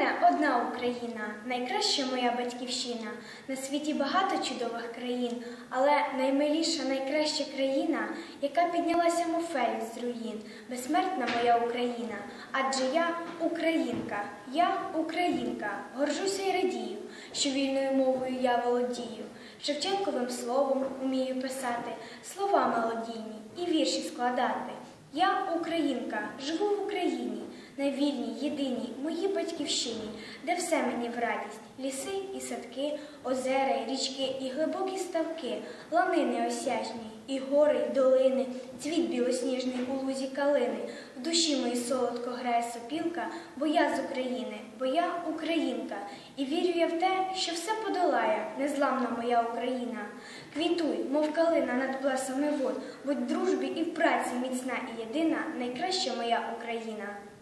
мене одна Україна, найкраща моя батьківщина. На світі багато чудових країн, але наймиліша, найкраща країна, яка піднялася мов з руїн, безсмертна моя Україна. Адже я українка, горжуся й радію, що вільною мовою я володію. Шевченковим словом умію писати, слова мелодійні і вірші складати. Я українка, живу в Україні, на вільній, єдиній моїй батьківщині, де все мені в радість. Ліси і садки, озера і річки, і глибокі ставки, ланини осяжні, і гори, й долини, цвіт білосніжний у лузі калини. В душі моїй солодко грає сопілка, бо я з України, бо я українка. І вірю я в те, що все подолає незламна моя Україна. Квітуй, мов калина над плесами вод, будь в дружбі і в праці міцна і єдина, найкраща моя Україна.